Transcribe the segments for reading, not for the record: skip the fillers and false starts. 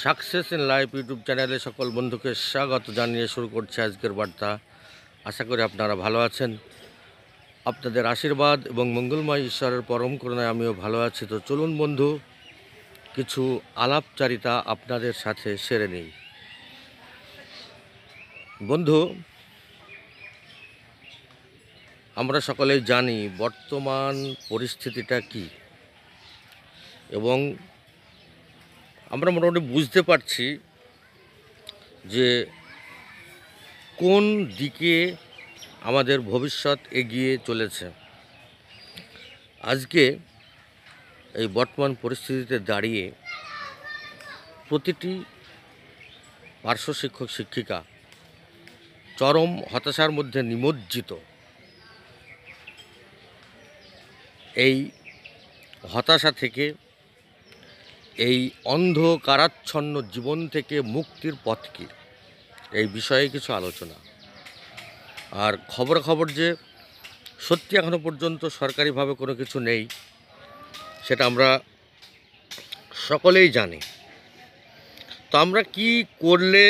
Success in life YouTube চ্যানেলে সকল বন্ধুকে স্বাগত জানিয়ে শুরু করছে আজকের বার্তা। আশা করি আপনারা ভালো আছেন। আপনাদের আশীর্বাদ এবং মঙ্গলময় ঈশ্বরের পরম করুণায় আমিও ভালো আছি। তো চলুন বন্ধু, কিছু আলাপচারিতা আপনাদের সাথে সেরে নিই। বন্ধু, আমরা সকলেই জানি বর্তমান পরিস্থিতিটা কি, এবং আমরা মোটামুটি বুঝতে পারছি যে কোন দিকে আমাদের ভবিষ্যৎ এগিয়ে চলেছে। আজকে এই বর্তমান পরিস্থিতিতে দাঁড়িয়ে প্রতিটি পার্শ্ব শিক্ষক শিক্ষিকা চরম হতাশার মধ্যে নিমজ্জিত। এই হতাশা থেকে, এই অন্ধকারাচ্ছন্ন জীবন থেকে মুক্তির পথ কী, এই বিষয়ে কিছু আলোচনা। আর খবর যে সত্যি এখনও পর্যন্ত সরকারিভাবে কোনো কিছু নেই, সেটা আমরা সকলেই জানি। তো আমরা কি করলে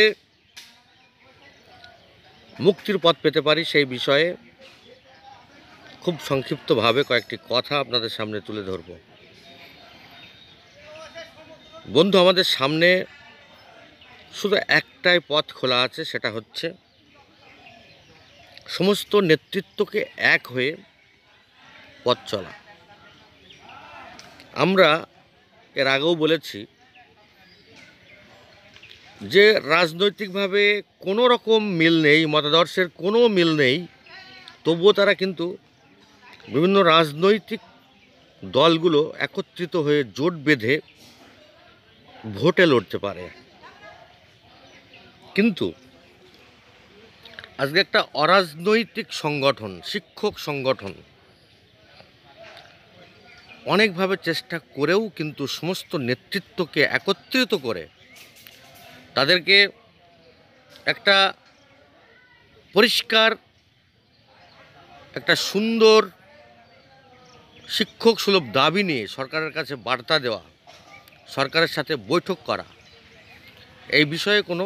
মুক্তির পথ পেতে পারি, সেই বিষয়ে খুব সংক্ষিপ্তভাবে কয়েকটি কথা আপনাদের সামনে তুলে ধরব। বন্ধু, আমাদের সামনে শুধু একটাই পথ খোলা আছে, সেটা হচ্ছে সমস্ত নেতৃত্বকে এক হয়ে পথ চলা। আমরা এর আগেও বলেছি যে রাজনৈতিকভাবে কোনো রকম মিল নেই, মতাদর্শের কোনো মিল নেই, তবুও তারা কিন্তু বিভিন্ন রাজনৈতিক দলগুলো একত্রিত হয়ে জোট বেঁধে ভোটে লড়তে পারে। কিন্তু আজকে একটা অরাজনৈতিক সংগঠন, শিক্ষক সংগঠন, অনেকভাবে চেষ্টা করেও কিন্তু সমস্ত নেতৃত্বকে একত্রিত করে তাদেরকে একটা পরিষ্কার, একটা সুন্দর শিক্ষক সুলভ দাবি নিয়ে সরকারের কাছে বার্তা দেওয়া, সরকারের সাথে বৈঠক করা, এই বিষয়ে কোনো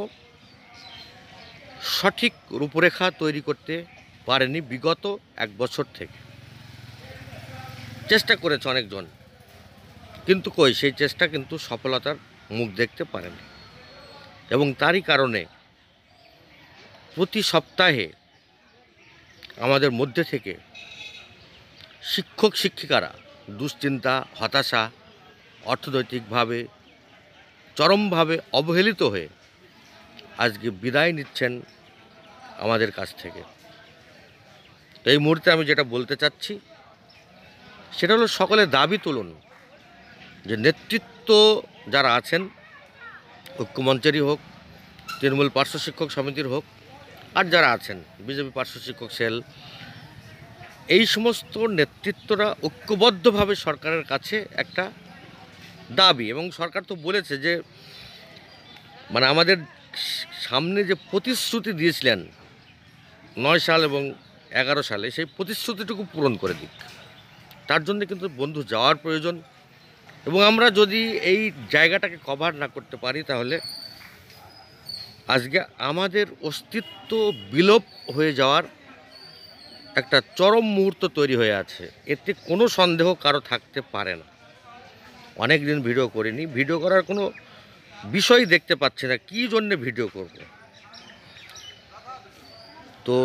সঠিক রূপরেখা তৈরি করতে পারেনি বিগত এক বছর থেকে। চেষ্টা করেছে অনেকজন, কিন্তু সেই চেষ্টা কিন্তু সফলতার মুখ দেখতে পারেনি। এবং তারই কারণে প্রতি সপ্তাহে আমাদের মধ্যে থেকে শিক্ষক শিক্ষিকারা দুশ্চিন্তা, হতাশা, অর্থনৈতিকভাবে চরমভাবে অবহেলিত হয়ে আজকে বিদায় নিচ্ছেন আমাদের কাছ থেকে। তো এই মুহূর্তে আমি যেটা বলতে চাচ্ছি সেটা হলো, সকলে দাবি তুলুন যে নেতৃত্ব যারা আছেন, ঐক্যমঞ্চেরই হোক, তৃণমূল পার্শ্ব শিক্ষক সমিতির হোক, আর যারা আছেন বিজেপি পার্শ্ব শিক্ষক সেল, এই সমস্ত নেতৃত্বরা ঐক্যবদ্ধভাবে সরকারের কাছে একটা দাবি, এবং সরকার তো বলেছে যে আমাদের সামনে যে প্রতিশ্রুতি দিয়েছিলেন 9 সাল এবং 11 সালে, সেই প্রতিশ্রুতিটুকু পূরণ করে দিক। তার জন্য কিন্তু বন্ধু যাওয়ার প্রয়োজন। এবং আমরা যদি এই জায়গাটাকে কভার না করতে পারি, তাহলে আজকে আমাদের অস্তিত্ব বিলোপ হয়ে যাওয়ার একটা চরম মুহূর্ত তৈরি হয়ে আছে, এতে কোনো সন্দেহ কারো থাকতে পারে না। অনেক দিন ভিডিও করিনি, ভিডিও করার কোনো বিষয় দেখতে পাচ্ছি না, কী জন্যে ভিডিও করব। তো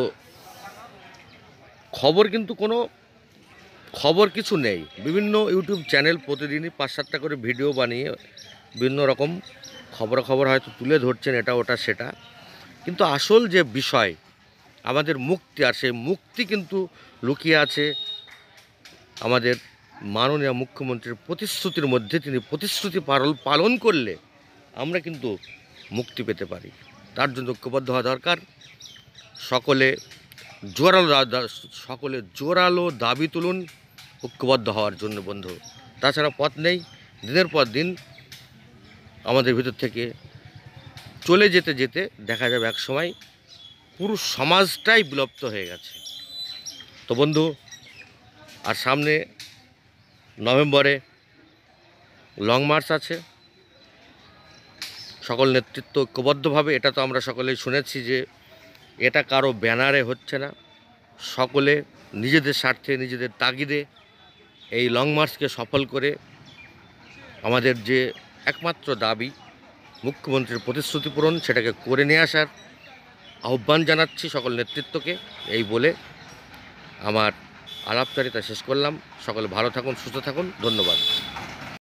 খবর কিছু নেই। বিভিন্ন ইউটিউব চ্যানেল প্রতিদিনই 5-7টা করে ভিডিও বানিয়ে বিভিন্ন রকম খবর হয়তো তুলে ধরছেন, এটা ওটা সেটা, কিন্তু আসল যে বিষয় আমাদের মুক্তি, আর সেই মুক্তি কিন্তু লুকিয়ে আছে আমাদের মাননীয় মুখ্যমন্ত্রীর প্রতিশ্রুতির মধ্যে। তিনি প্রতিশ্রুতি পালন করলে আমরা কিন্তু মুক্তি পেতে পারি। তার জন্য ঐক্যবদ্ধ হওয়া দরকার। সকলে জোরালো দাবি তুলুন ঐক্যবদ্ধ হওয়ার জন্য বন্ধু। তাছাড়া পথ নেই। দিনের পর দিন আমাদের ভিতর থেকে চলে যেতে যেতে দেখা যাবে একসময় পুরো সমাজটাই বিলুপ্ত হয়ে গেছে। তো বন্ধু, আর সামনে নভেম্বরে লং মার্চ আছে, সকল নেতৃত্ব ঐক্যবদ্ধভাবে, এটা তো আমরা সকলেই শুনেছি যে এটা কারো ব্যানারে হচ্ছে না, সকলে নিজেদের স্বার্থে নিজেদের তাগিদে এই লং মার্চকে সফল করে আমাদের যে একমাত্র দাবি মুখ্যমন্ত্রীর প্রতিশ্রুতি পূরণ, সেটাকে করে নিয়ে আসার আহ্বান জানাচ্ছি সকল নেতৃত্বকে। এই বলে আমার আলাপচারিতা শেষ করলাম। সকলে ভালো থাকুন, সুস্থ থাকুন, ধন্যবাদ।